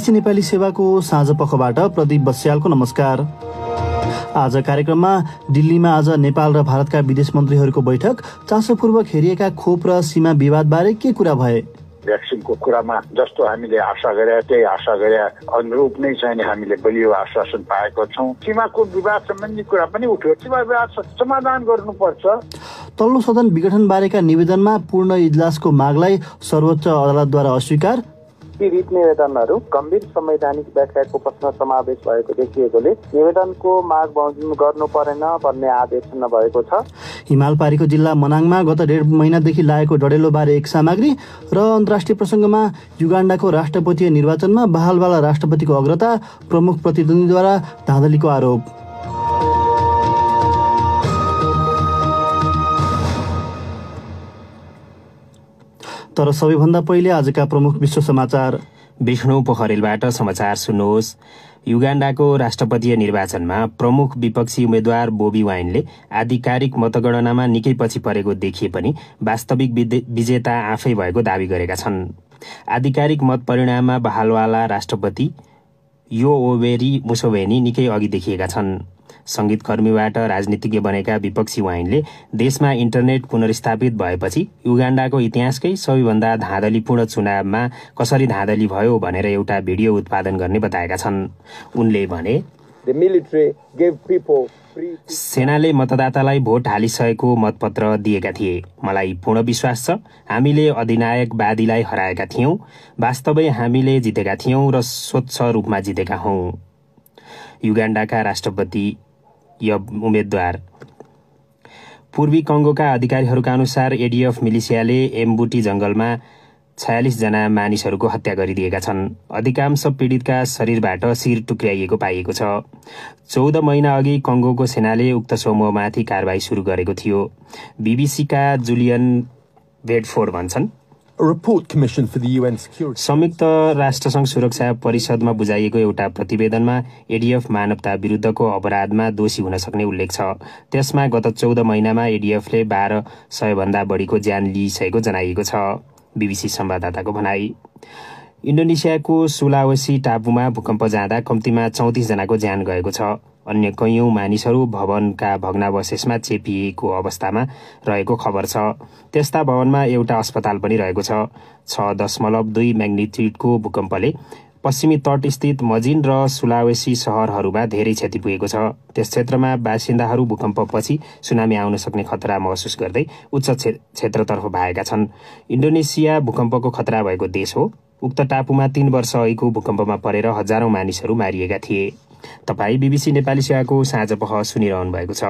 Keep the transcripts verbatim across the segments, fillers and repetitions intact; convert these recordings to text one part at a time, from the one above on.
BBC Nepali सेवाको साँझ पखबाट प्रदीप बस्यालको नमस्कार। आज कार्यक्रममा दिल्लीमा आज नेपाल र भारतका विदेश मन्त्रीहरूको बैठक, चासोपूर्वक हेरिएका खोप र सीमा विवादबारे के कुरा भए? भ्याक्सिनको कुरामा जस्तो हामीले आशा गरे त्यही आशा गरे अनुरूप नै चाहिँ हामीले बलियो आश्वासन पाएको छौँ। सीमाको विवाद सम्बन्धी कुरा पनि उठ्यो। सीमा विवाद समाधान गर्नुपर्छ। तल्लो सदन विघटन बारेका निवेदनमा पूर्ण इजलासको मागलाई सर्वोच्च अदालतद्वारा अस्वीकार। ती रिट निवेदनहरू गम्भीर संवैधानिक व्याख्याको प्रश्न समावेश भएको देखिएकोले निवेदनको माग बमोजिम गर्नु परेन भन्ने आदेश नभएको छ। हिमालपारीको जिल्ला मनाङमा गत डेढ महिनादेखि लागेको डढेलो बारे एक सामग्री र अन्तर्राष्ट्रिय प्रसङ्गमा युगाण्डाको राष्ट्रपतीय निर्वाचनमा बहालवाला राष्ट्रपतिको अग्रता, प्रमुख प्रतिद्वन्द्वीद्वारा धाँधलीको आरोप। तर सबैभन्दा पहिले आजका प्रमुख विश्व समाचार। विष्णु पोखरेलबाट समाचार सुन्नुहोस्। युगाण्डाको राष्ट्रपतीय निर्वाचनमा प्रमुख विपक्षी उम्मेद्वार बोबी वाइनले आधिकारिक मतगणनामा निकै पछि परेको देखिए पनि वास्तविक विजेता आफै भएको दावी गरेका छन्। आधिकारिक मत परिणाममा बहालवाला राष्ट्रपति योवेरी मुसोवेनी निकै अघि देखिएका छन्। संगीतकर्मीबाट राजनीतिज्ञ बनेका विपक्षी वाइनले देशमा इन्टरनेट पुनर्स्थापित भएपछि युगाण्डाको इतिहासकै सबैभन्दा धाँधलीपूर्ण चुनावमा कसरी धाँधली भयो भनेर एउटा भिडियो उत्पादन गर्ने बताएका छन्। उनले भने, सेनाले मतदातालाई भोट हालिसकेको मतपत्र दिएका थिए। मलाई पूर्ण विश्वास छ हामीले अधिनायकवादीलाई हराएका थियौं। वास्तवै हामीले जितेका थियौं र स्वच्छ रूपमा जितेका हौं। युगाण्डाका राष्ट्रपति उम्मेद्वार। पूर्वी कंगोका अधिकारीहरूका अनुसार एडीएफ मिलिसियाले एम्बुटी जंगलमा छयालिस जना मानिसहरूको हत्या गरिदिएका छन्। अधिकांश पीडितका शरीरबाट शिर टुक्र्याइएको पाइएको छ। चौध महिना अघि कंगोको सेनाले उक्त समूहमाथि कारबाही सुरु गरेको थियो। बीबीसीका जुलियन बेडफोर्ड भन्छन्, संयुक्त राष्ट्रसङ्घ सुरक्षा परिषदमा बुझाइएको एउटा प्रतिवेदनमा एडीएफ मानवता विरुद्धको अपराधमा दोषी हुन सक्ने उल्लेख छ। त्यसमा गत चौध महिनामा एडीएफले बाह्र सय भन्दा बढीको ज्यान लिइसकेको जनाइएको छ। बीबीसी संवाददाताको भनाई। इन्डोनेसियाको सुलावेसी टापुमा भूकम्प जाँदा कम्तीमा चौतिस जनाको ज्यान गएको छ। अन्य कैयौं मानिसहरू भवनका भग्नावशेषमा चेपिएको अवस्थामा रहेको खबर छ। त्यस्ता भवनमा एउटा अस्पताल पनि रहेको छ। छ दशमलव दुई म्याग्निट्युडको भूकम्पले पश्चिमी तट स्थित मजिन र सुलावेसी शहरहरूमा धेरै क्षति पुगेको छ। त्यस क्षेत्रमा बासिन्दाहरू भूकम्पपछि सुनामी आउन सक्ने खतरा महसुस गर्दै उच्च क्षेत्रतर्फ भागेका छन्। इन्डोनेसिया भूकम्पको खतरा भएको देश हो। उक्त टापुमा तीन वर्ष अघिको भूकम्पमा परेर हजारौं मानिसहरू मारिएका थिए। तपाईँ बीबीसी नेपाली सेवाको साँझ पख सुनिरहनु भएको छ।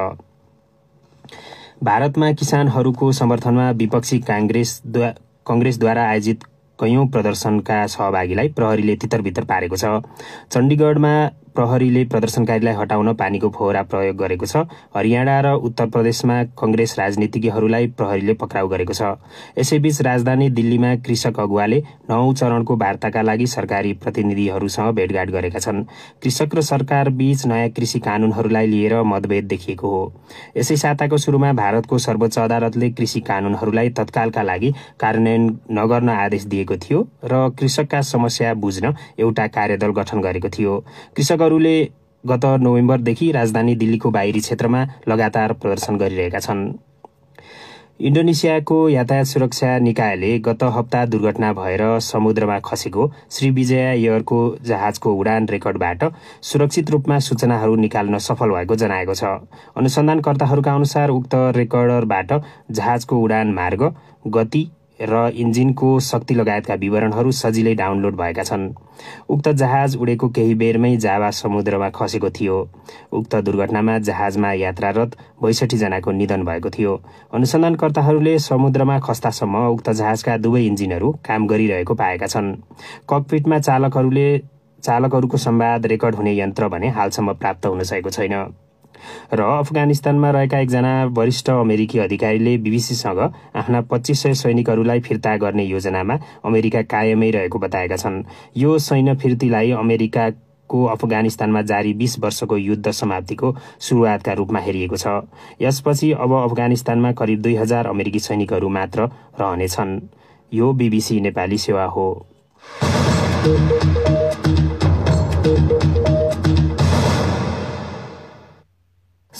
भारतमा किसानहरूको समर्थनमा विपक्षी कांग्रेस कंग्रेसद्वारा आयोजित कैयौं प्रदर्शनका सहभागीलाई प्रहरीले तितरबितर पारेको छ। चण्डीगढमा प्रहरीले प्रदर्शनकारीलाई हटाउन पानीको फोहरा प्रयोग गरेको छ। हरियाणा र उत्तर प्रदेशमा कंग्रेस राजनीतिज्ञहरूलाई प्रहरीले पक्राउ गरेको छ। यसैबीच राजधानी दिल्लीमा कृषक अगुवाले नौ चरणको वार्ताका लागि सरकारी प्रतिनिधिहरूसँग भेटघाट गरेका छन्। कृषक र सरकार बीच नयाँ कृषि कानूनहरूलाई लिएर मतभेद देखिएको हो। यसै साताको सुरुमा भारतको सर्वोच्च अदालतले कृषि कानूनहरूलाई तत्कालका लागि कार्यान्वयन नगर्न आदेश दिएको थियो र कृषकका समस्या बुझ्न एउटा कार्यदल गठन गरेको थियो। कृषक हरूले गत नोभेम्बरदेखि राजधानी दिल्लीको बाहिरी क्षेत्रमा लगातार प्रदर्शन गरिरहेका छन्। इन्डोनेसियाको यातायात सुरक्षा निकायले गत हप्ता दुर्घटना भएर समुद्रमा खसेको श्रीविजया एयरको जहाजको उडान रेकर्डबाट सुरक्षित रूपमा सूचनाहरू निकाल्न सफल भएको जनाएको छ। अनुसन्धानकर्ताहरूका अनुसार उक्त रेकर्डरबाट जहाजको उडान मार्ग, गति र इन्जिनको शक्ति लगायतका विवरणहरू सजिलै डाउनलोड भएका छन्। उक्त जहाज उडेको केही बेरमै जावा समुद्रमा खसेको थियो। उक्त दुर्घटनामा जहाजमा यात्रारत बैसठी जनाको निधन भएको थियो। अनुसन्धानकर्ताहरूले समुद्रमा खस्तासम्म उक्त जहाजका दुवै इन्जिनहरू काम गरिरहेको पाएका छन्। ककपिटमा चालकहरूले चालकहरूको संवाद रेकर्ड हुने यन्त्र भने हालसम्म प्राप्त हुन सकेको छैन। र अफगानिस्तानमा रहेका एकजना वरिष्ठ अमेरिकी अधिकारीले बीबीसीसँग आफ्ना पच्चीस सय सैनिकहरूलाई फिर्ता गर्ने योजनामा अमेरिका कायमै रहेको बताएका छन्। यो सैन्य फिर्तीलाई अमेरिकाको अफगानिस्तानमा जारी बीस वर्षको युद्ध समाप्तिको सुरुवातका रूपमा हेरिएको छ। यसपछि अब अफगानिस्तानमा करिब दुई हजार अमेरिकी सैनिकहरू मात्र रहनेछन्। यो बीबीसी नेपाली सेवा हो।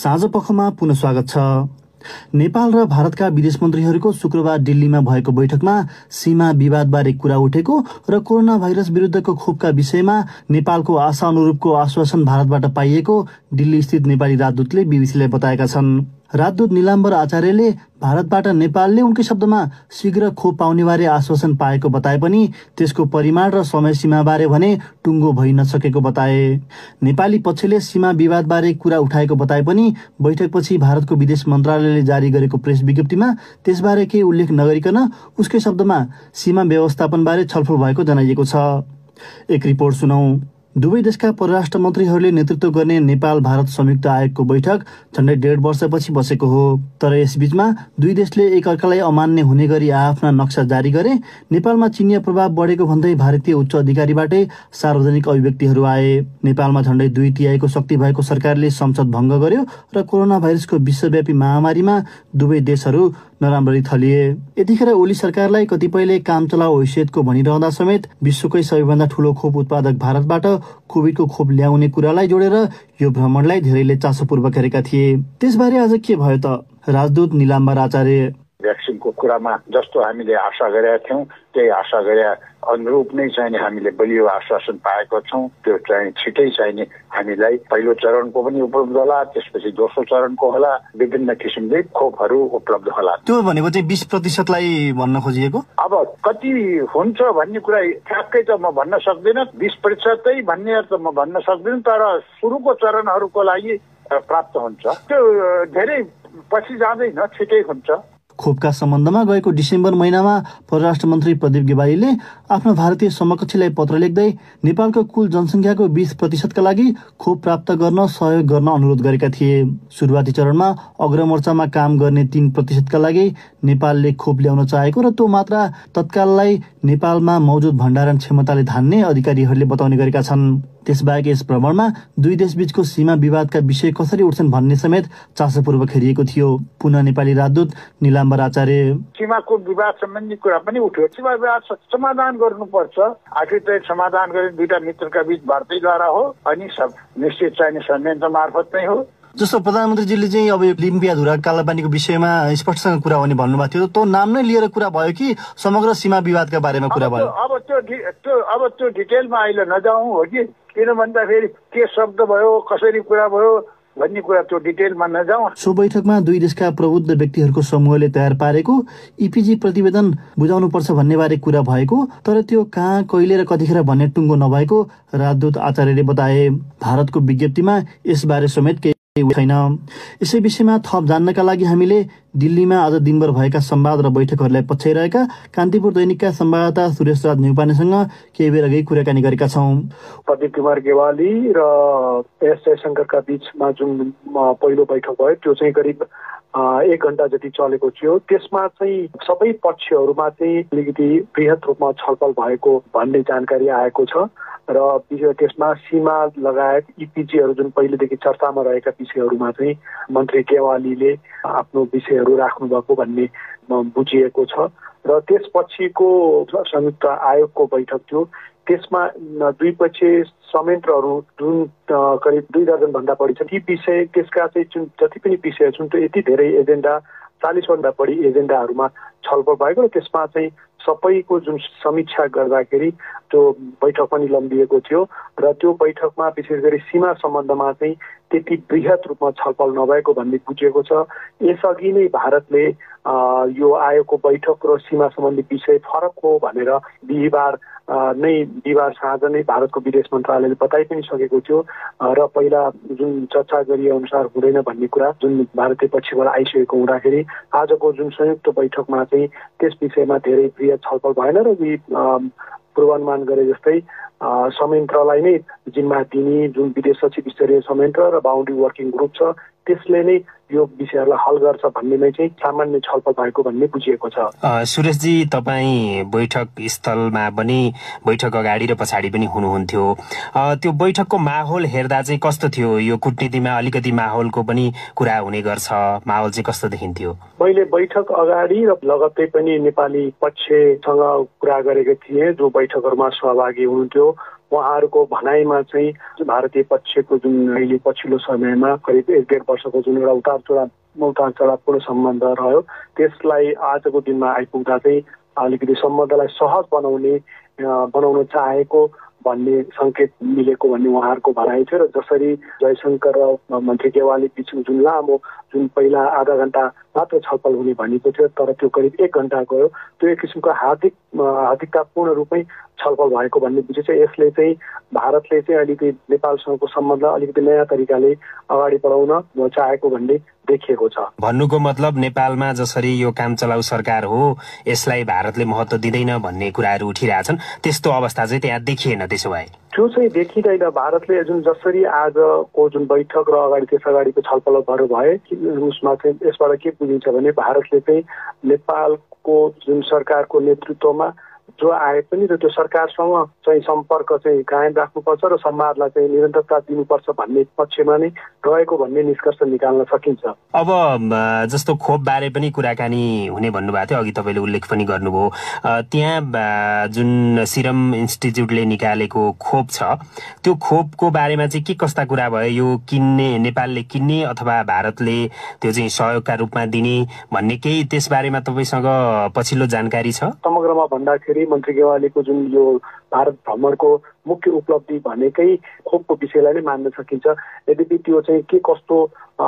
साँझपखमा पुनः स्वागत छ। नेपाल र भारतका विदेश मन्त्रीहरूको शुक्रबार दिल्लीमा भएको बैठकमा सीमा विवादबारे कुरा उठेको र कोरोना भाइरस विरुद्धको खोपका विषयमा नेपालको आशा अनुरूपको आश्वासन भारतबाट पाइएको दिल्ली स्थित नेपाली राजदूतले बीबीसीलाई बताएका छन्। राजदूत निलाम्बर आचार्यले भारतबाट नेपालले उनकै शब्दमा शीघ्र खोप पाउनेबारे आश्वासन पाएको बताए पनि त्यसको परिमाण र समय सीमाबारे भने टुङ्गो भइ नसकेको बताए। नेपाली पक्षले सीमा विवादबारे कुरा उठाएको बताए पनि बैठकपछि भारतको विदेश मन्त्रालयले जारी गरेको प्रेस विज्ञप्तिमा त्यसबारे केही उल्लेख नगरिकन उसकै शब्दमा सीमा व्यवस्थापनबारे छलफल भएको जनाइएको छ। एक रिपोर्ट सुनौ। दुवै देशका परराष्ट्र मन्त्रीहरूले नेतृत्व गर्ने नेपाल भारत संयुक्त आयोगको बैठक झण्डै डेढ वर्षपछि बसेको हो। तर यसबीचमा दुई देशले एकअर्कालाई अमान्य हुने गरी आफ्ना नक्सा जारी गरे। नेपालमा चिनिया प्रभाव बढेको भन्दै भारतीय उच्च अधिकारीबाटै सार्वजनिक अभिव्यक्तिहरू आए। नेपालमा झण्डै दुई तिहाईको शक्ति भएको सरकारले संसद भङ्ग गर्यो र कोरोना भाइरसको विश्वव्यापी महामारीमा दुवै देशहरू नराम्ररी थलिए। यतिखेर ओली सरकारलाई कतिपयले काम चलाउ हैसियतको भनिरहँदा समेत विश्वकै सबैभन्दा ठूलो खोप उत्पादक भारतबाट कोभिडको खोप ल्याउने कुरालाई जोडेर यो भ्रमणलाई धेरैले चासोपूर्वक हेरेका थिए। त्यसबारे आज के भयो त? राजदूत निलाम्बर आचार्य भ्याक्सिनको कुरामा जस्तो हामीले आशा गरेका थियौँ त्यही आशा गरे अनुरूप नै चाहिने हामीले बलियो आश्वासन पाएको छौँ। त्यो चाहिँ छिटै चाहिने हामीलाई पहिलो चरणको पनि उपलब्ध होला, त्यसपछि दोस्रो चरणको होला, विभिन्न किसिमले खोपहरू उपलब्ध होला। त्यो भनेको चाहिँ बीस प्रतिशतलाई भन्न खोजिएको। अब कति हुन्छ भन्ने कुरा ठ्याक्कै त म भन्न सक्दिनँ, बीस प्रतिशतै भन्ने त म भन्न सक्दिनँ, तर सुरुको चरणहरूको लागि प्राप्त हुन्छ। त्यो धेरै पछि जाँदैन, छिटै हुन्छ। खोपका सम्बन्धमा गएको डिसेम्बर महिनामा परराष्ट्र मन्त्री प्रदीप गेवालीले आफ्नो भारतीय समकक्षीलाई पत्र लेख्दै नेपालको कुल जनसङ्ख्याको बीस प्रतिशतका लागि खोप प्राप्त गर्न सहयोग गर्न अनुरोध गरेका थिए। सुरुवाती चरणमा अग्रमोर्चामा काम गर्ने तीन प्रतिशतका लागि नेपालले खोप ल्याउन चाहेको र त्यो मात्रा तत्काललाई नेपालमा मौजुद भण्डारण क्षमताले धान्ने अधिकारीहरूले बताउने गरेका छन्। त्यसबाहेक यस भ्रमणमा दुई देशबीचको सीमा विवादका विषय कसरी उठ्छन् भन्ने समेत चासोपूर्वक हेरिएको थियो। पुनः नेपाली राजदूत निलाम्बर आचार्य सीमाको विवाद सम्बन्धी कुरा पनि उठ्यो। सीमा विवाद समाधान गर्नुपर्छ। आखिर समाधान गर्ने दुईटा मित्रका बीच वार्तैद्वारा हो अनि सब निश्चित चाहिने संयन्त्र मार्फत नै हो। जस्तो प्रधानमन्त्रीजीले चाहिँ अब लिम्पिया धुरा कालापानीको विषयमा स्पष्टसँग कुरा हुने भन्नुभएको थियो, त्यो नाम नै लिएर कुरा भयो कि समग्र सीमा विवादका बारेमा कुरा भयो? अब त्यो त्यो अब त्यो डिटेलमा अहिले नजाउँ हो कि किन भन्दाखेरि के शब्द भयो, कसरी कुरा भयो भन्ने कुरा त्यो डिटेलमा नजाउँ। सो बैठकमा दुई देशका प्रबुद्ध व्यक्तिहरूको समूहले तयार पारेको इपिजी प्रतिवेदन बुझाउनुपर्छ भन्ने बारे कुरा भएको, तर त्यो कहाँ, कहिले र कतिखेर भन्ने टुङ्गो नभएको राजदूत आचार्यले बताए। भारतको विज्ञप्तिमा यसबारे समेत केही छैन। यसै विषयमा थप जान्नका लागि हामीले दिल्लीमा आज दिनभर भएका संवाद र बैठकहरूलाई पछ्याइरहेका कान्तिपुर दैनिकका संवाददाता सुरेश राज न्युपानेसँग केही बेर अघि कुराकानी गरेका छौँ। प्रदीप कुमार गेवाली र एस जयशङ्करका बीचमा जुन पहिलो बैठक भयो त्यो चाहिँ करिब एक घण्टा जति चलेको थियो। त्यसमा चाहिँ सबै पक्षहरूमा चाहिँ अलिकति बृहत रूपमा छलफल भएको भन्ने जानकारी आएको छ र त्यसमा सीमा लगायत इपिजीहरू जुन पहिलेदेखि चर्चामा रहेका विषयहरूमा चाहिँ मन्त्री गेवालीले आफ्नो विषयहरू राख्नु भएको भन्ने बुझिएको छ। र त्यसपछिको संयुक्त आयोगको बैठक थियो, त्यसमा द्विपक्षीय संयन्त्रहरू जुन करिब दुई दर्जन भन्दा बढी छ, ती विषय त्यसका चाहिँ जुन जति पनि विषय छन् त्यो यति धेरै एजेन्डा चालिस भन्दा बढी एजेन्डाहरूमा छलफल भएको र त्यसमा चाहिँ सबैको जुन समीक्षा गर्दाखेरि त्यो बैठक पनि लम्बिएको थियो र त्यो बैठकमा विशेष गरी सीमा सम्बन्धमा चाहिँ त्यति बृहत रूपमा छलफल नभएको भन्ने बुझिएको छ। यसअघि नै भारतले यो आयोगको बैठक र सीमा सम्बन्धी विषय फरक हो भनेर बिहिबार नै बिहिबार साँझ नै भारतको विदेश मन्त्रालयले बताइ पनि सकेको थियो र पहिला जुन चर्चा गरिए अनुसार हुँदैन भन्ने कुरा जुन भारतीय पक्षबाट आइसकेको हुँदाखेरि आजको जुन संयुक्त बैठकमा चाहिँ त्यस विषयमा धेरै बृहत छलफल भएन र पूर्वानुमान गरे जस्तै संयन्त्रलाई नै जिम्मा दिने जुन विदेश सचिव स्तरीय संयन्त्र र बााउन्ड्री वर्किङ ग्रुप छ त्यसले नै यो विषयहरूलाई हल गर्छ भन्नेमै चाहिँ सामान्य छलफल भएको भन्ने बुझिएको छ। सुरेशजी, तपाईँ बैठक स्थलमा पनि बैठक अगाडि र पछाडि पनि हुनुहुन्थ्यो, त्यो बैठकको माहौल हेर्दा चाहिँ कस्तो थियो? यो कूटनीतिमा अलिकति माहौलको पनि कुरा हुने गर्छ, माहौल चाहिँ कस्तो देखिन्थ्यो? मैले बैठक अगाडि र लगत्तै पनि नेपाली पक्षसँग कुरा गरेको थिएँ जो बैठकहरूमा सहभागी हुनुहुन्थ्यो उहाँहरूको भनाइमा चाहिँ भारतीय पक्षको जुन अहिले पछिल्लो समयमा करिब एक डेढ वर्षको जुन एउटा उतार चढाव उतार चढावपूर्ण सम्बन्ध रह्यो त्यसलाई आजको दिनमा आइपुग्दा चाहिँ अलिकति सम्बन्धलाई सहज बनाउने बनाउन चाहेको भन्ने सङ्केत मिलेको भन्ने उहाँहरूको भनाइ थियो। र जसरी जयशङ्कर र मन्त्री गेवाली बिच जुन लामो जुन पहिला आधा घन्टा मात्र छलफल हुने भनेको थियो तर त्यो करिब एक घन्टा गयो, त्यो एक किसिमको हार्दिक हार्दिकतापूर्ण रूपमै छलफल भएको भन्ने बुझेछ। यसले चाहिँ भारतले चाहिँ अलिकति नेपालसँगको सम्बन्ध अलिकति नयाँ तरिकाले अगाडि बढाउन चाहेको भन्ने देखिएको छ। भन्नुको मतलब नेपालमा जसरी यो काम चलाउ सरकार हो यसलाई भारतले महत्त्व दिँदैन भन्ने कुराहरू उठिरहेछन्, त्यस्तो अवस्था चाहिँ त्यहाँ देखिएन। त्यसो भए त्यो चाहिँ देखिँदैन। भारतले जुन जसरी आजको जुन बैठक र अगाडि त्यस अगाडिको छलफलहरू भए उसमा चाहिँ यसबाट के बुझिन्छ भने भारतले चाहिँ नेपालको जुन सरकारको नेतृत्वमा जो आए पनि र त्यो सरकारसँग चाहिँ सम्पर्क चाहिँ कायम राख्नुपर्छ र संवादलाई चाहिँ निरन्तरता दिनुपर्छ भन्ने पक्षमा नै रहेको भन्ने निष्कर्ष निकाल्न सकिन्छ। अब जस्तो खोप बारे पनि कुराकानी हुने भन्नुभएको थियो, अघि तपाईँले उल्लेख पनि गर्नुभयो। त्यहाँ जुन सिरम इन्स्टिच्युटले निकालेको खोप छ त्यो खोपको बारेमा चाहिँ के कस्ता कुरा भयो? यो किन्ने नेपालले किन्ने अथवा भारतले त्यो चाहिँ सहयोगका रूपमा दिने भन्ने केही त्यसबारेमा तपाईँसँग पछिल्लो जानकारी छ? समग्रमा भन्दाखेरि मन्त्री गेवालीको जुन यो भारत भ्रमणको मुख्य उपलब्धि भनेकै खोपको विषयलाई नै मान्न सकिन्छ। यद्यपि त्यो चाहिँ के कस्तो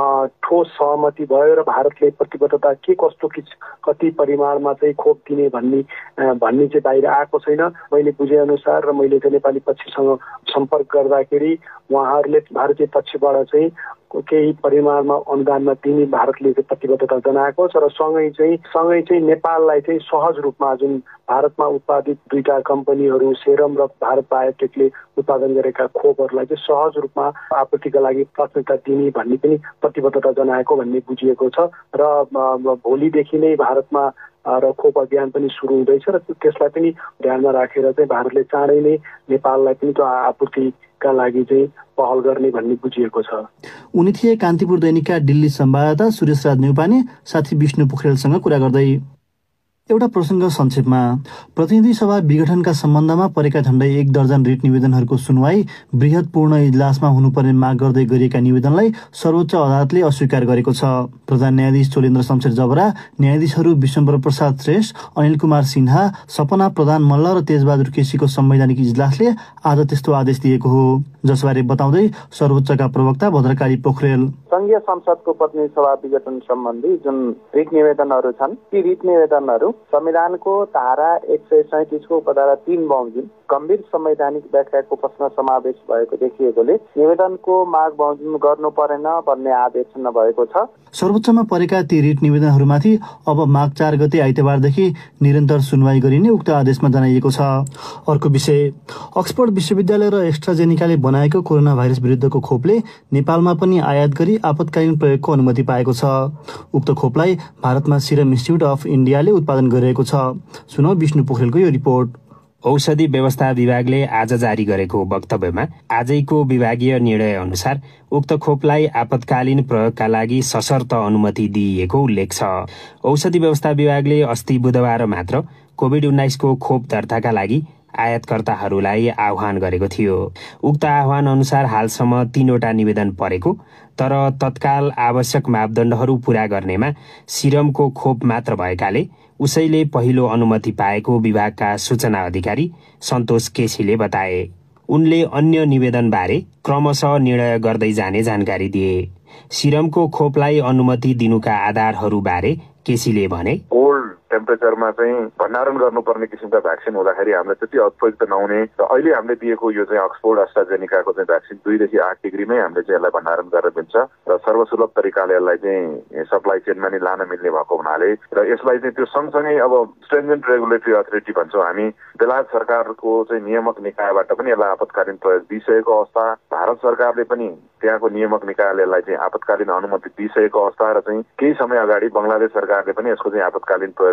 ठोस सहमति भयो र भारतले प्रतिबद्धता के कस्तो कति परिमाणमा चाहिँ खोप दिने भन्ने भन्ने चाहिँ बाहिर आएको छैन। मैले बुझेअनुसार र मैले चाहिँ नेपाली पक्षसँग सम्पर्क गर्दाखेरि उहाँहरूले भारतीय पक्षबाट चाहिँ केही परिमाणमा अनुदानमा दिने भारतले चाहिँ प्रतिबद्धता जनाएको छ र सँगै चाहिँ सँगै चाहिँ नेपाललाई चाहिँ सहज रूपमा जुन भारतमा उत्पादित दुईटा कम्पनीहरू सेरम र भारत बायोटेकले उत्पादन गरेका खोपहरूलाई चाहिँ सहज रूपमा आपूर्तिका लागि प्राथमिकता दिने भन्ने पनि प्रतिबद्धता जनाएको भन्ने बुझिएको छ। र भोलिदेखि नै भारतमा र खोप अभियान पनि सुरु हुँदैछ र त्यसलाई पनि ध्यानमा राखेर चाहिँ भारतले चाँडै नै नेपाललाई पनि त्यो आपूर्तिका लागि चाहिँ पहल गर्ने भन्ने बुझिएको छ। उनी थिए कान्तिपुर दैनिकका दिल्ली संवाददाता सुरेश राज न्यौपाने साथी विष्णु पोखरेलसँग कुरा गर्दै। एउटा प्रसङ्ग संक्षेपमा। प्रतिनिधि सभा विघटनका सम्बन्धमा परेका झण्डै एक दर्जन रिट निवेदनहरूको सुनवाई बृहत पूर्ण इजलासमा हुनुपर्ने माग गर्दै गरिएका निवेदनलाई सर्वोच्च अदालतले अस्वीकार गरेको छ। प्रधान न्यायाधीश चोलेन्द्र शमशेर जबरा, न्यायाधीशहरू विश्वम्बर प्रसाद श्रेष्ठ, अनिल कुमार सिन्हा, सपना प्रधान मल्ल र तेजबहादुर केसीको संवैधानिक इजलासले आज त्यस्तो आदेश दिएको हो, जसबारे बताउँदै सर्वोच्चका प्रवक्ता भद्रकाली पोखरेल, संघीय संसदको प्रतिनिधि सभा विघटन सम्बन्धी जुन रिट निवेदनहरू छन् ती रिट निवेदनहरू संविधानको धारा एक सय सैतिसको उपधारा तीन बमोजिम गम्भीर संवैधानिक व्याख्याको प्रश्न समावेश भएको देखिएकोले निवेदनको माग बमोजिम गर्नु परेन भन्ने आदेश नभएको छ। सर्वोच्चमा परेका ती रिट निवेदनहरूमाथि अब माघ चार गते आइतबारदेखि निरन्तर सुनवाई गरिने उक्त आदेशमा जनाइएको छ। अर्को विषय, अक्सफोर्ड विश्वविद्यालय र एस्ट्राजेनिकाले बनाएको कोरोना भाइरस विरुद्धको खोपले नेपालमा पनि आयात गरी आपतकालीन प्रयोगको अनुमति पाएको छ। उक्त खोपलाई भारतमा सिरम इन्स्टिच्युट अफ इन्डियाले उत्पादन गरिरहेको छ। सुनौ विष्णु पोखरेलको यो रिपोर्ट। औषधि व्यवस्था विभागले आज जारी गरेको वक्तव्यमा आजैको विभागीय निर्णय अनुसार उक्त खोपलाई आपतकालीन प्रयोगका लागि सशर्त अनुमति दिइएको उल्लेख छ। औषधि व्यवस्था विभागले अस्ति बुधबार मात्र कोभिड उन्नाइसको खोप दर्ताका लागि आयातकर्ताहरूलाई आह्वान गरेको थियो। उक्त आह्वान अनुसार हालसम्म तीनवटा निवेदन परेको तर तत्काल आवश्यक मापदण्डहरू पूरा गर्नेमा सिरमको खोप मात्र भएकाले उसैले पहिलो अनुमति पाएको विभागका सूचना अधिकारी सन्तोष केसीले बताए। उनले अन्य निवेदनबारे क्रमशः निर्णय गर्दै जाने जानकारी दिए। सिरमको खोपलाई अनुमति दिनुका आधारहरूबारे केसीले भने, कोल्ड टेम्परेचरमा चाहिँ भण्डारण गर्नुपर्ने किसिमका भ्याक्सिन हुँदाखेरि हामीलाई त्यति उपयुक्त नहुने र अहिले हामीले दिएको यो चाहिँ अक्सफोर्ड एस्ट्राजेनिकाको चाहिँ भ्याक्सिन दुईदेखि आठ डिग्रीमै हामीले चाहिँ यसलाई भण्डारण गरेर दिन्छ र सर्वसुलभ तरिकाले यसलाई चाहिँ सप्लाई चेनमा नि लान मिल्ने भएको हुनाले र यसलाई चाहिँ त्यो सँगसँगै अब स्ट्रिन्जेन्ट रेगुलेटरी अथोरिटी भन्छौँ हामी, बेलायत सरकारको चाहिँ नियामक निकायबाट पनि यसलाई आपतकालीन प्रयोग दिइसकेको अवस्था, भारत सरकारले पनि त्यहाँको नियामक निकायले यसलाई चाहिँ आपतकालीन अनुमति दिइसकेको अवस्था र चाहिँ केही समय अगाडि बङ्गलादेश सरकारले पनि यसको चाहिँ आपतकालीन प्रयोग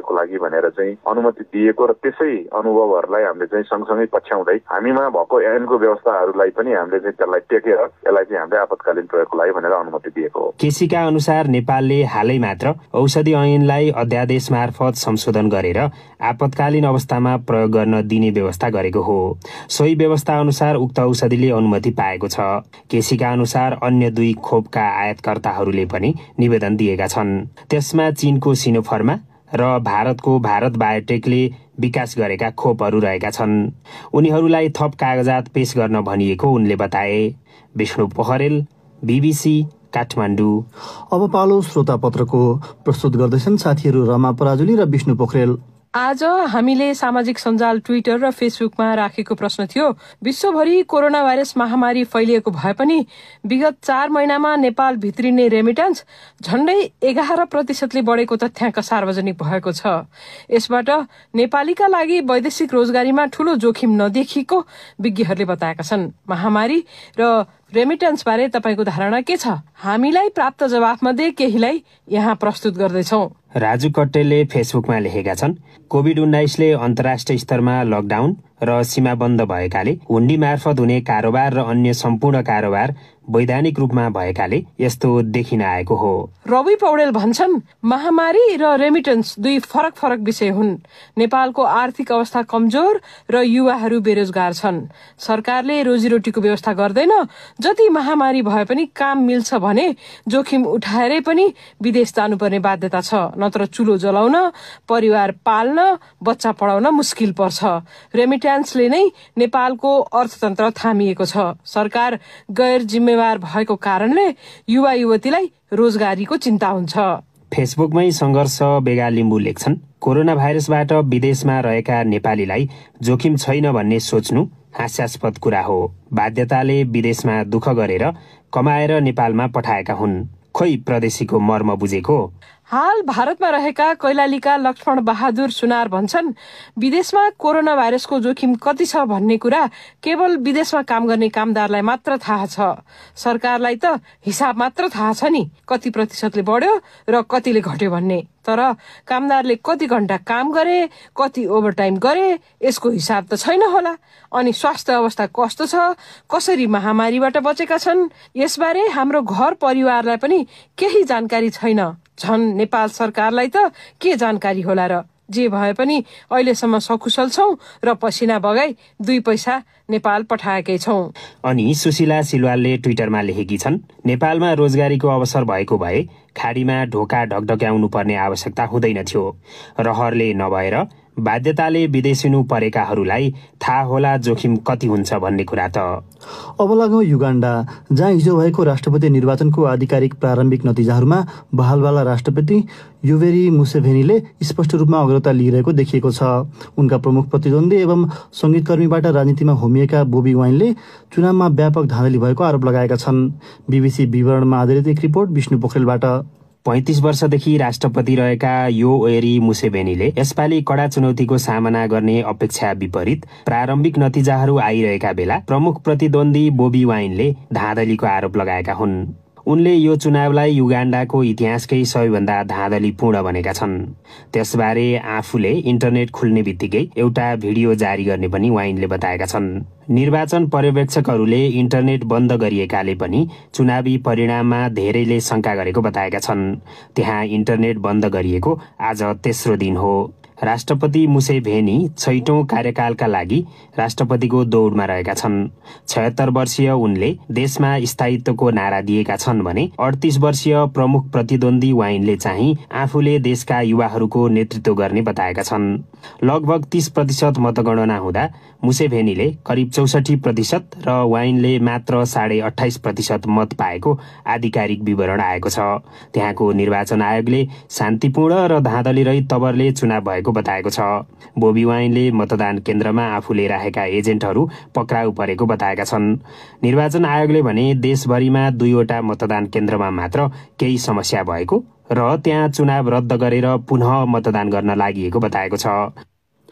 प्रयोगको लागि भनेर चाहिँ अनुमति दिएको र त्यसै अनुभवहरूलाई हामीले चाहिँ सँगसँगै पछ्याउँदै हामीमा भएको ऐनको व्यवस्थाहरूलाई पनि हामीले चाहिँ त्यसलाई टेकेर यसलाई चाहिँ हामीले आपतकालीन प्रयोगको लागि भनेर अनुमति दिएको हो। केसीका अनुसार नेपालले हालै मात्र औषधि ऐनलाई अध्यादेश मार्फत संशोधन गरेर आपतकालीन अवस्थामा प्रयोग गर्न दिने व्यवस्था गरेको हो। सोही व्यवस्था अनुसार उक्त औषधिले अनुमति पाएको छ। केसीका अनुसार अन्य दुई खोपका आयातकर्ताहरूले पनि निवेदन दिएका छन्। त्यसमा चीनको सिनोफार्मा र भारतको भारत बायोटेकले विकास गरेका खोपहरू रहेका छन्। उनीहरूलाई थप कागजात पेश गर्न भनिएको उनले बताए। विष्णु पोखरेल, बीबीसी, काठमाडौँ। अब पालो श्रोता पत्रको प्रस्तुत गर्दैछन् साथीहरू रमा पराजुली र विष्णु पोखरेल। आज हामीले सामाजिक सञ्जाल ट्विटर र फेसबुकमा राखेको प्रश्न थियो, विश्वभरि कोरोना भाइरस महामारी फैलिएको भए पनि विगत चार महिनामा नेपाल भित्रिने रेमिटेन्स झण्डै एघार प्रतिशतले बढेको तथ्याङ्क सार्वजनिक भएको छ। यसबाट नेपालीका लागि वैदेशिक रोजगारीमा ठूलो जोखिम नदेखिएको विज्ञहरूले बताएका छन्। महामारी र रेमिटेन्स बारे तपाईको धारणा के छ? हामीलाई प्राप्त जवाफमध्ये केहीलाई यहाँ प्रस्तुत गर्दैछौं। राजु कट्टेले फेसबुकमा लेखेका छन्, कोभिड उन्नाइसले अन्तर्राष्ट्रिय स्तरमा लकडाउन र सीमा बन्द भएकाले हुण्डी मार्फत हुने कारोबार र अन्य सम्पूर्ण कारोबार वैधानिक रूपमा भएकाले यस्तो देखिन आएको हो। रवि पौडेल भन्छन्, महामारी र रेमिटेन्स दुई फरक फरक विषय हुन्। नेपालको आर्थिक अवस्था कमजोर र युवाहरू बेरोजगार छन्। सरकारले रोजीरोटीको व्यवस्था गर्दैन। जति महामारी भए पनि काम मिल्छ भने जोखिम उठाएरै पनि विदेश जानुपर्ने बाध्यता छ, नत्र चुलो जलाउन, परिवार पाल्न, बच्चा पढाउन मुस्किल पर्छ। रेमिटेन्सले नै नेपालको अर्थतन्त्र थामिएको छ। सरकार गैर जिम्मेवार भएको कारणले युवा युवतीलाई रोजगारीको चिन्ता हुन्छ। फेसबुकमै संघर्ष बेगा लिम्बू लेख्छन्, कोरोना भाइरसबाट विदेशमा रहेका नेपालीलाई जोखिम छैन भन्ने सोच्नु हास्यास्पद कुरा हो। बाध्यताले विदेशमा दुःख गरेर कमाएर नेपालमा पठाएका हुन्। खोइ प्रदेशीको मर्म बुझेको। हाल भारतमा रहेका कैलालीका लक्ष्मण बहादुर सुनार भन्छन्, विदेशमा कोरोना भाइरसको जोखिम कति छ भन्ने कुरा केवल विदेशमा काम गर्ने कामदारलाई मात्र थाहा छ। सरकारलाई त हिसाब मात्र थाहा छ नि, कति प्रतिशतले बढ्यो र कतिले घट्यो भन्ने। तर कामदारले कति घण्टा काम गरे, कति ओभरटाइम गरे, यसको हिसाब त छैन होला। अनि स्वास्थ्य अवस्था कस्तो छ, कसरी महामारीबाट बचेका छन्, यसबारे हाम्रो घर परिवारलाई पनि केही जानकारी छैन। झन् नेपाल सरकारलाई त के जानकारी होला र? जे भए पनि अहिलेसम्म सकुशल छौं र पसिना बगाई दुई पैसा नेपाल पठाएकै छौं। अनि सुशीला सिलवालले ट्विटरमा लेखेकी छन्, नेपालमा रोजगारीको अवसर भएको भए खाडीमा ढोका ढकढक्याउनु पर्ने आवश्यकता हुँदैन थियो। रहरले नभएर बाध्यताले विदेशिनु परेकाहरूलाई थाहा होला जोखिम कति हुन्छ भन्ने कुरा त। अब लागौं युगाण्डा, जहाँ हिजो भएको राष्ट्रपति निर्वाचनको आधिकारिक प्रारम्भिक नतिजाहरूमा बहालवाला राष्ट्रपति युवेरी मुसेभेनीले स्पष्ट रूपमा अग्रता लिइरहेको देखिएको छ। उनका प्रमुख प्रतिद्वन्दी एवं संगीतकर्मीबाट राजनीतिमा होमिएका बोबी वाइनले चुनावमा व्यापक धाँधली भएको आरोप लगाएका छन्। बीबीसी विवरणमा आधारित एक रिपोर्ट विष्णु पोखरेलबाट। पैंतीस वर्षदेखि राष्ट्रपति रहेका योवेरी मुसेभेनीले यसपालि कडा चुनौतीको सामना गर्ने अपेक्षा विपरीत प्रारम्भिक नतिजाहरू आइरहेका बेला प्रमुख प्रतिद्वन्दी बोबी वाइनले धाँधलीको आरोप लगाएका हुन्। उनले यो चुनावलाई युगाण्डाको इतिहासकै सबैभन्दा धाँधलीपूर्ण भनेका छन्। त्यसबारे आफूले इन्टरनेट खुल्ने बित्तिकै एउटा भिडियो जारी गर्ने पनि वाइनले बताएका छन्। निर्वाचन पर्यवेक्षकहरूले इन्टरनेट बन्द गरिएकाले पनि चुनावी परिणाममा धेरैले शंका गरेको बताएका छन्। त्यहाँ इन्टरनेट बन्द गरिएको आज तेस्रो दिन हो। राष्ट्रपति मुसेभेनी छैटौं कार्यकालका लागि राष्ट्रपतिको दौडमा रहेका छन्। छयत्तर वर्षीय उनले देशमा स्थायित्वको नारा दिएका छन् भने अडतीस वर्षीय प्रमुख प्रतिद्वन्दी वाइनले चाहिँ आफूले देशका युवाहरूको नेतृत्व गर्ने बताएका छन्। लगभग तीस प्रतिशत मतगणना हुँदा मुसेभेनीले करिब चौसठी प्रतिशत र वाइनले मात्र साढे अठाइस प्रतिशत मत पाएको आधिकारिक विवरण आएको छ। त्यहाँको निर्वाचन आयोगले शान्तिपूर्ण र धाँधलीरहित तवरले चुनाव भएको बताएको छ। बोबी वाइनले मतदान केन्द्रमा आफूले राखेका एजेन्टहरू पक्राउ परेको बताएका छन्। निर्वाचन आयोगले भने देशभरिमा दुईवटा मतदान केन्द्रमा मात्र केही समस्या भएको र त्यहाँ चुनाव रद्द गरेर पुनः मतदान गर्न लागि बताएको छ।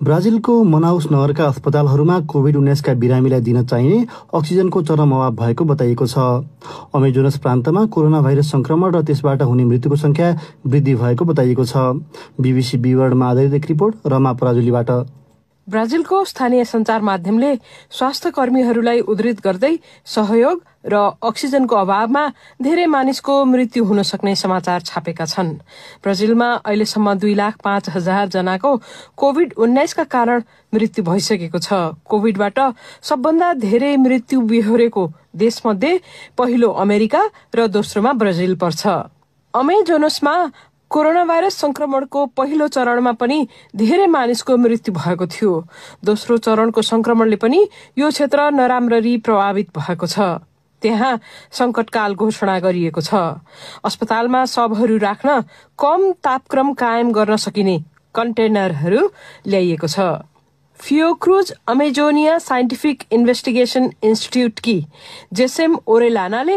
ब्राजिलको मनाउस नगरका अस्पतालहरूमा कोभिड उन्नाइसका बिरामीलाई दिन चाहिने अक्सिजनको चरम अभाव भएको बताइएको छ। अमेजोनस प्रान्तमा कोरोना भाइरस संक्रमण र त्यसबाट हुने मृत्युको संख्या वृद्धि भएको बताइएको छ। बीबीसी विवरणमा आधारित एक रिपोर्ट रमा पराजुलीबाट। ब्राजिलको स्थानीय सञ्चार माध्यमले स्वास्थ्य कर्मीहरूलाई उद्धृत गर्दै सहयोग र अक्सिजनको अभावमा धेरै मानिसको मृत्यु हुन सक्ने समाचार छापेका छन्। ब्राजिलमा अहिलेसम्म दुई लाख पाँच हजार जनाको कोभिड उन्नाइसका कारण मृत्यु भइसकेको छ। कोभिडबाट सबभन्दा धेरै मृत्यु बेहोरेको देशमध्ये पहिलो अमेरिका र दोस्रोमा ब्राजिल पर्छ। अमेजोनसमा कोरोना भाइरस संक्रमणको पहिलो चरणमा पनि धेरै मानिसको मृत्यु भएको थियो। दोस्रो चरणको संक्रमणले पनि यो क्षेत्र नराम्ररी प्रभावित भएको छ। त्यहाँ संकटकाल घोषणा गरिएको छ। अस्पतालमा शवहरू राख्न कम तापक्रम कायम गर्न सकिने कन्टेनरहरू ल्याइएको छ। फियोक्रुज अमेजोनिया साइन्टिफिक इन्भेस्टिगेशन इन्स्टिट्युटकी जेसेम ओरेलानाले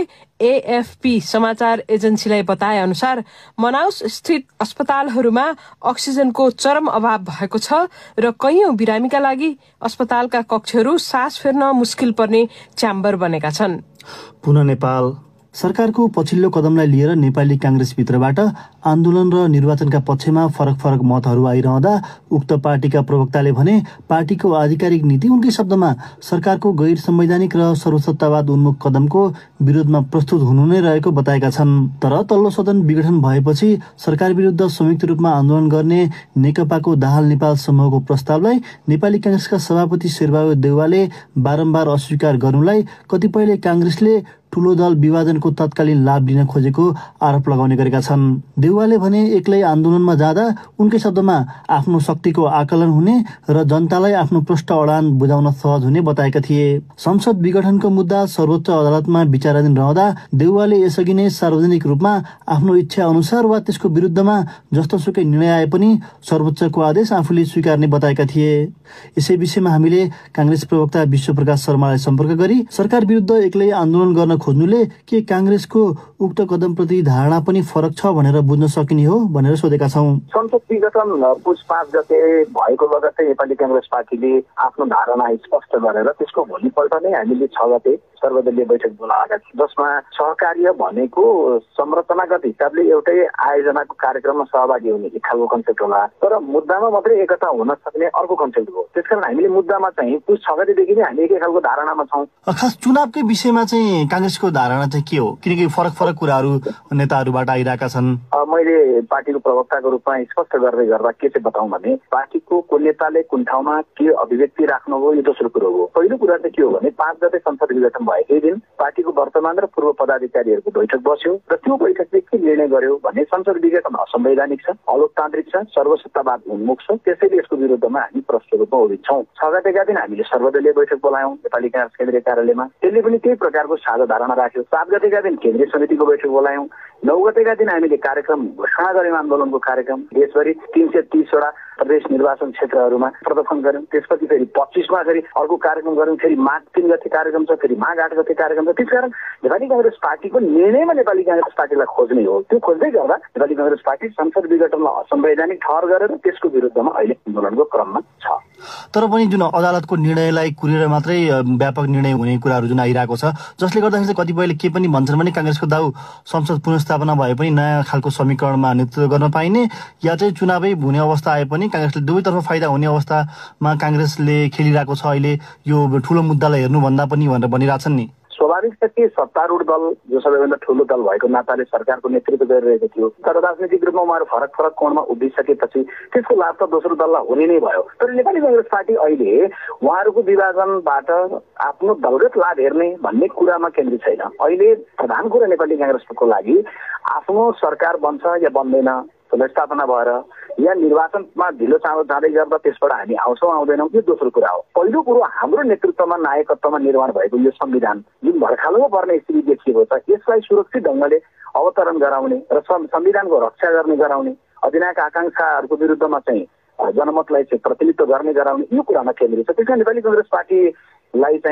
एएफपी समाचार एजेन्सीलाई बताए अनुसार मनाउस स्थित अस्पतालहरूमा अक्सिजनको चरम अभाव भएको छ र कैयौं बिरामीका लागि अस्पतालका कक्षहरू सास फेर्न मुस्किल पर्ने च्याम्बर बनेका छन्। पुनः नेपाल सरकारको पछिल्लो कदमलाई लिएर नेपाली कांग्रेसभित्रबाट आन्दोलन र निर्वाचनका पक्षमा फरक फरक मतहरू आइरहँदा उक्त पार्टीका प्रवक्ताले भने पार्टीको आधिकारिक नीति उनकै शब्दमा सरकारको गैर संवैधानिक र सर्वसत्तावाद उन्मुख कदमको विरोधमा प्रस्तुत हुनु नै रहेको बताएका छन्। तर तल्लो सदन विघटन भएपछि सरकार विरुद्ध संयुक्त रूपमा आन्दोलन गर्ने नेकपाको दाहाल नेपाल समूहको प्रस्तावलाई नेपाली कांग्रेसका सभापति शेरबहादुर देउवाले बारम्बार अस्वीकार गर्नुलाई कतिपयले कांग्रेसले ठूलो दल विभाजनको तत्कालीन लाभ लिन खोजेको आरोप लगाउने गरेका छन्। देउवाले भने एक्लै आन्दोलनमा जाँदा उनकै शब्दमा आफ्नो शक्तिको आकलन हुने र जनतालाई आफ्नो प्रष्ट अडान बुझाउन सहज हुने बताएका थिए। संसद विघटनको मुद्दा सर्वोच्च अदालतमा विचाराधीन रहँदा देउवाले यसअघि नै सार्वजनिक रूपमा आफ्नो इच्छा अनुसार वा त्यसको विरुद्धमा जस्तोसुकै निर्णय आए पनि सर्वोच्चको आदेश आफूले स्वीकार्ने बताएका थिए। यसै विषयमा हामीले कांग्रेस प्रवक्ता विश्वप्रकाश शर्मालाई सम्पर्क गरी सरकार विरुद्ध एक्लै आन्दोलन गर्न खोज्नुले के कांग्रेसको उक्त कदमप्रति धारणा पनि फरक छ भनेर बुझ्न सकिने हो भनेर सोधेका छौं। संसद विघटन पुस पाँच गते भएको लगत्तै नेपाली कांग्रेस पार्टीले आफ्नो धारणा स्पष्ट गरेर त्यसको भोलिपल्ट नै हामीले छ गते सर्वदलीय बैठक बोलाएका थियौँ, जसमा सहकार्य भनेको संरचनागत हिसाबले एउटै आयोजनाको कार्यक्रममा सहभागी हुने एक खालको कन्सेप्ट होला, तर मुद्दामा मात्रै एकता हुन सक्ने अर्को कन्सेप्ट हो। त्यसकारण हामीले मुद्दामा चाहिँ पुस छ गतेदेखि नै हामी एकै खालको धारणामा छौँ। खास चुनावकै विषयमा चाहिँ कांग्रेसको धारणा चाहिँ के हो, किनकि फरक फरक कुराहरू नेताहरूबाट आइरहेका छन्। मैले पार्टीको प्रवक्ताको रूपमा स्पष्ट गर्दै गर्दा के चाहिँ बताउँ भने पार्टीको कुन नेताले कुन ठाउँमा के अभिव्यक्ति राख्नु हो यो दोस्रो कुरो हो। पहिलो कुरा चाहिँ के हो भने पाँच गते संसद विघटन भएकै दिन पार्टीको वर्तमान र पूर्व पदाधिकारीहरूको बैठक बस्यो र त्यो बैठकले के निर्णय गर्यो भने संसद विघटन असंवैधानिक छ, अलोकतान्त्रिक छ, सर्वसत्तावाद उन्मुख छ, त्यसैले यसको विरुद्धमा हामी प्रष्ट रूपमा उभिन्छौँ। छ गतेका दिन हामीले सर्वदलीय बैठक बोलायौँ नेपाली कांग्रेस केन्द्रीय कार्यालयमा, त्यसले पनि त्यही प्रकारको साझा धारणा राख्यो। सात गतेका दिन केन्द्रीय समितिको बैठक बोलायौँ। नौ गतेका दिन हामीले कार्यक्रम घोषणा गर्यौँ, आन्दोलनको कार्यक्रम देशभरि तीन सय तीसवटा प्रदेश निर्वाचन क्षेत्रहरूमा प्रदर्शन गर्यौँ। त्यसपछि फेरि पच्चिसमा फेरि अर्को कार्यक्रम गर्यौँ, फेरि माघ तीन गते कार्यक्रम छ, फेरि माघ आठ गते कार्यक्रम छ। त्यसकारण नेपाली कांग्रेस पार्टीको निर्णयमा नेपाली कांग्रेस पार्टीलाई खोज्ने हो। त्यो खोज्दै गर्दा नेपाली कांग्रेस पार्टी संसद विघटनलाई असंवैधानिक ठहर गरेर त्यसको विरुद्धमा अहिले आन्दोलनको क्रममा छ। तर पनि जुन अदालतको निर्णयलाई कुरेर मात्रै व्यापक निर्णय हुने कुराहरू जुन आइरहेको छ, जसले गर्दाखेरि चाहिँ कतिपयले के पनि भन्छन् भने कांग्रेसको दाउ संसद पुनर्स्थापना भए पनि नयाँ खालको समीकरणमा नेतृत्व गर्न पाइने या चाहिँ चुनावै हुने अवस्था आए पनि कांग्रेसले दुवैतर्फ फाइदा हुने अवस्थामा कांग्रेसले खेलिरहेको छ। अहिले यो ठूलो मुद्दालाई हेर्नुभन्दा पनि भनेर भनिरहेछन् नि। स्वाभाविक छ कि सत्तारूढ दल जो सबैभन्दा ठूलो दल भएको नाताले सरकारको नेतृत्व गरिरहेको थियो, तर राजनीतिक रूपमा उहाँहरू फरक फरक कोणमा उभिसकेपछि त्यसको लाभ त दोस्रो दललाई हुने नै भयो। तर नेपाली कांग्रेस पार्टी अहिले उहाँहरूको विभाजनबाट आफ्नो दलगत लाभ हेर्ने भन्ने कुरामा केन्द्रित छैन। अहिले प्रधान कुरा नेपाली कांग्रेसको लागि आफ्नो सरकार बन्छ या बन्दैन, पुनर्स्थापना भएर या निर्वाचनमा ढिलो चाँडो जाँदै गर्दा त्यसबाट हामी आउँछौँ आउँदैनौँ यो दोस्रो कुरा हो। पहिलो कुरो हाम्रो नेतृत्वमा नायकत्वमा निर्माण भएको यो संविधान जुन भर्खालोमा पर्ने स्थिति देखिएको छ, यसलाई सुरक्षित ढङ्गले अवतरण गराउने र संविधानको रक्षा गर्ने गराउने, अधिनायक आकांक्षाहरूको विरुद्धमा चाहिँ जनमतलाई चाहिँ प्रतिनिधित्व गर्ने गराउने यो कुरामा केन्द्रित छ। त्यसकारण नेपाली कांग्रेस पार्टीलाई चाहिँ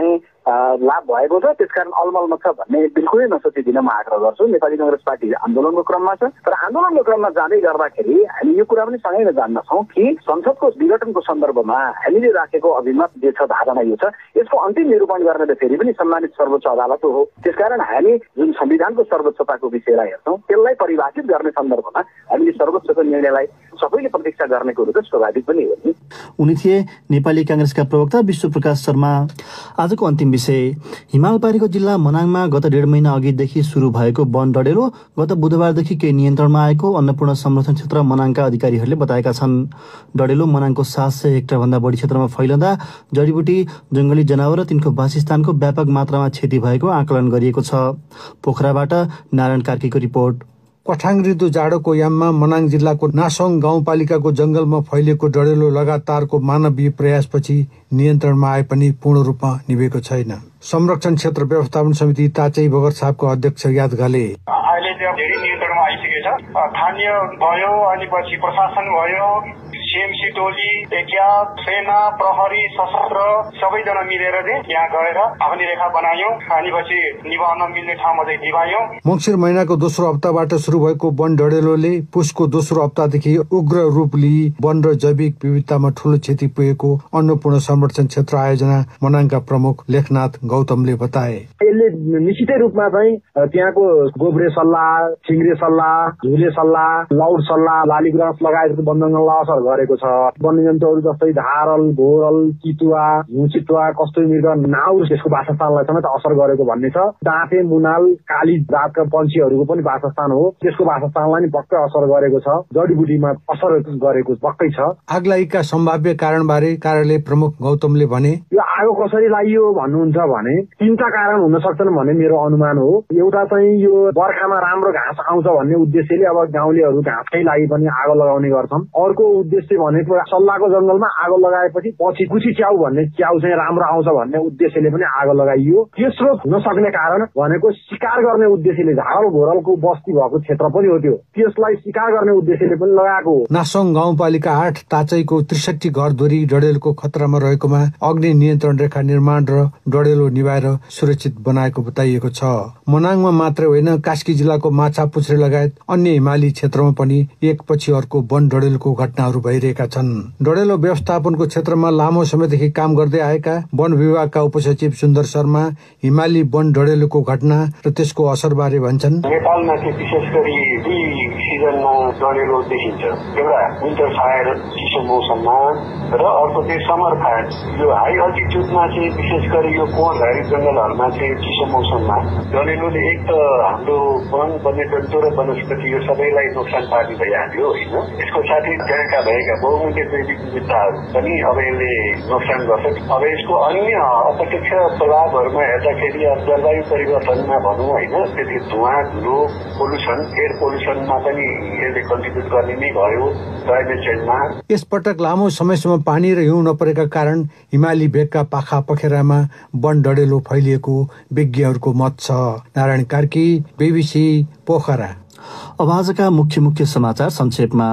लाभ भएको छ, त्यसकारण अलमलमा छ भन्ने बिल्कुलै नसोचिदिन म आग्रह गर्छु। नेपाली कांग्रेस पार्टी आन्दोलनको क्रममा छ, तर आन्दोलनको क्रममा जाँदै गर्दाखेरि हामी यो कुरा पनि सँगै जान्दछौँ कि संसदको विघटनको सन्दर्भमा हामीले राखेको अभिमत जे छ, धारणा यो छ, यसको अन्तिम निरूपण गर्ने त फेरि पनि सम्मानित सर्वोच्च अदालत हो। त्यसकारण हामी जुन संविधानको सर्वोच्चताको विषयलाई हेर्छौँ, त्यसलाई परिभाषित गर्ने सन्दर्भमा हामीले सर्वोच्चको निर्णयलाई सबैले प्रतीक्षा गर्ने कुरो त स्वाभाविक पनि हो नि। उनी थिए नेपाली कांग्रेसका प्रवक्ता विश्वप्रकाश शर्मा। आजको अन्तिम विषय, हिमालपारीको जिल्ला मनाङमा गत डेढ महिना अघिदेखि सुरु भएको वन डढेलो गत बुधबारदेखि केही नियन्त्रणमा आएको अन्नपूर्ण संरक्षण क्षेत्र मनाङका अधिकारीहरूले बताएका छन्। डढेलो मनाङको सात सय हेक्टर भन्दा बढी क्षेत्रमा फैलँदा जडीबुटी, जंगली जनावर र तिनको वासस्थानको व्यापक मात्रामा क्षति भएको आकलन गरिएको छ। पोखराबाट नारायण कार्कीको रिपोर्ट। कठाङ ऋतु जाडोको याममा मनाङ जिल्लाको नासोङ गाउँपालिकाको जंगलमा फैलिएको डढेलो लगातारको मानवीय प्रयासपछि नियन्त्रणमा आए पनि पूर्ण रूपमा निभेको छैन। संरक्षण क्षेत्र व्यवस्थापन समिति ताचै बगरछापको अध्यक्ष याद घले अहिले चाहिँ धेरै नियन्त्रणमा आइसकेको छ। स्थानीय भयो, अनि पछि प्रशासन भयो, सीएमसी टोली, एज्याप, सेना, प्रहरी, सशस्त्र सबैजना मिलेर चाहिँ यहाँ गएर आफ्नो रेखा बनायौं। अनि पछि निभाउन मिल्ने ठाउँमा चाहिँ निभायौं। मङ्सिर महिनाको दोस्रो हप्ताबाट सुरु भएको वन डढेलोले पुसको दोस्रो हप्तादेखि उग्र रूप लिई वन र जैविक विविधतामा ठूलो क्षति पुगेको अन्नपूर्ण संरक्षण क्षेत्र आयोजना मनाङका प्रमुख लेखनाथ गौतमले बताए। यसले निश्चितै रूपमा चाहिँ त्यहाँको गोब्रे सल्ला, छिङ्ग्रे सल्ला, झुले सल्ला, लौड सल्ला, लालीगुराँस लगायतको वन जङ्गललाई असर गरेको छ। वन्यजन्तुहरू जस्तै धारल, घोरल, चितुवा, हिउँचितुवा, कस्तुरी मृग, नाउर त्यसको वासस्थानलाई समेत असर गरेको भन्ने छ। दाँते, मुनाल, काली जातका पन्छीहरूको पनि वासस्थान हो, त्यसको वासस्थानलाई नि पक्कै असर गरेको छ। जडीबुटीमा असर गरेको पक्कै छ। आगलागीका सम्भाव्य कारणबारे कार्यालय प्रमुख गौतमले भने, यो आगो कसरी लागियो भन्नुहुन्छ भने तीनटा कारण हुन सक्छन् भन्ने मेरो अनुमान हो। एउटा चाहिँ यो बर्खामा राम्रो घाँस आउँछ भन्ने उद्देश्यले अब गाउँलेहरू घाँसकै लागि पनि आगो लगाउने गर्छन्। अर्को उद्देश्य भनेको सल्लाको जंगलमा आगो लगाएपछि पछि कुची च्याउ भन्ने च्याउ चाहिँ राम्रो आउँछ भन्ने उद्देश्यले पनि आगो लगाइयो। तेस्रो हुन सक्ने कारण भनेको शिकार गर्ने उद्देश्यले झारल घोरलको बस्ती भएको क्षेत्र पनि हो, त्यो त्यसलाई शिकार गर्ने उद्देश्यले पनि लगाएको हो। नासोङ गाउँपालिका आठ ताचैको त्रिसठी घरधुरी डढेलोको खतरामा रहेकोमा अग्नि नियन्त्रण रेखा निर्माण र डढेलो निभाएर सुरक्षित बनाएको बताइएको छ। मनाङमा मात्रै होइन, कास्की जिल्लाको माछा पुछ्रे लगायत अन्य हिमाली क्षेत्रमा पनि एकपछि अर्को वन डढेलोको घटनाहरू भइरहेका छन्। डढेलो व्यवस्थापनको क्षेत्रमा लामो समयदेखि काम गर्दै आएका वन विभागका उपसचिव सुन्दर शर्मा हिमाली वन डढेलोको घटना र त्यसको असरबारे भन्छन्। नेपालमा चाहिँ विशेष गरी दुई सिजनमा डढेलो देखिन्छ। एउटा विन्टर फायर चिसो मौसममा र अर्को चाहिँ समर फायर। यो हाई अल्टिट्युडमा चाहिँ विशेष गरी यो कोणधारी जंगलहरूमा चाहिँ चिसो मौसममा डढेलोले एक त हाम्रो वन, वन्यजन्तु र वनस्पति यो सबैलाई नोक्सान पार्ने भइहाल्यो होइन। यसको साथै त्यहाँका भएका बहुमूल्य जैविक विविधताहरू पनि अब यसले नोक्सान गर्छ। अब यसको अन्य अप्रत्यक्ष प्रभावहरूमा हेर्दाखेरि जलवायु परिवर्तनमा भनौँ होइन, त्यति धुवा, धुलो, पोल्युसन, एयर पोल्युसनमा पनि यसले कन्ट्रिब्युट गर्ने नै भयो क्लाइमेट चेन्जमा। यसपटक लामो समयसम्म पानी र हिउँ नपरेका कारण हिमाली भेगका पाखा पखेरामा वन डढेलो फैलिएको विज्ञहरूको मत छ। नारायण कार्की, बीबीसी, पोखरा। अब आजका मुख्य मुख्य समाचार संक्षेपमा।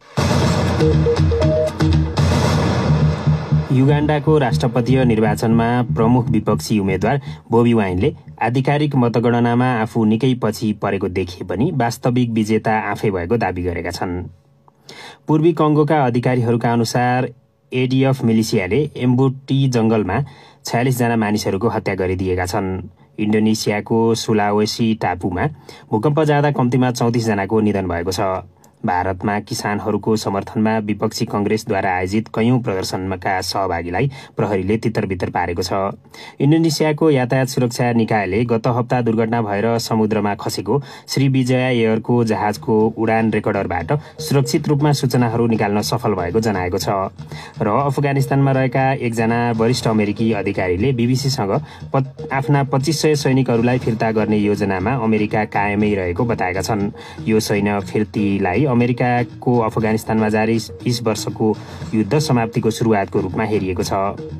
युगाण्डाको राष्ट्रपतीय निर्वाचनमा प्रमुख विपक्षी उम्मेद्वार बोबी वाइनले आधिकारिक मतगणनामा आफू निकै पछि परेको देखिए पनि वास्तविक विजेता आफै भएको दावी गरेका छन्। पूर्वी कङ्गोका अधिकारीहरूका अनुसार एडिएफ मिलिसियाले एम्बुटी जंगलमा छयालिस जना मानिसहरूको हत्या गरिदिएका छन्। इन्डोनेसियाको सुलावेसी टापुमा भूकम्प जाँदा कम्तीमा चौतिस जनाको निधन भएको छ। भारतमा किसानहरूको समर्थनमा विपक्षी कंग्रेसद्वारा आयोजित कैयौं प्रदर्शनका सहभागीलाई प्रहरीले तितरबितर पारेको छ। इन्डोनेसियाको यातायात सुरक्षा निकायले गत हप्ता दुर्घटना भएर समुद्रमा खसेको श्री विजया एयरको जहाजको उडान रेकर्डरबाट सुरक्षित रूपमा सूचनाहरू निकाल्न सफल भएको जनाएको छ। र अफगानिस्तानमा रहेका एकजना वरिष्ठ अमेरिकी अधिकारीले बीबीसीसँग आफ्ना पच्चीस सय सैनिकहरूलाई फिर्ता गर्ने योजनामा अमेरिका कायमै रहेको बताएका छन्। यो सैन्य फिर्तीलाई अमेरिकाको अफगानिस्तानमा जारी बीस वर्षको युद्ध समाप्तिको सुरुवातको रूपमा हेरिएको छ।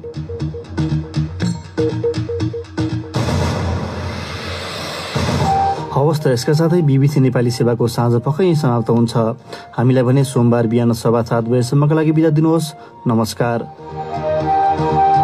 हवस् त यसका साथै बीबीसी नेपाली सेवाको साँझ पक्कै समाप्त हुन्छ। हामीलाई भने सोमबार बिहान सभा सात बजेसम्मका लागि बिदा दिनुहोस्। नमस्कार।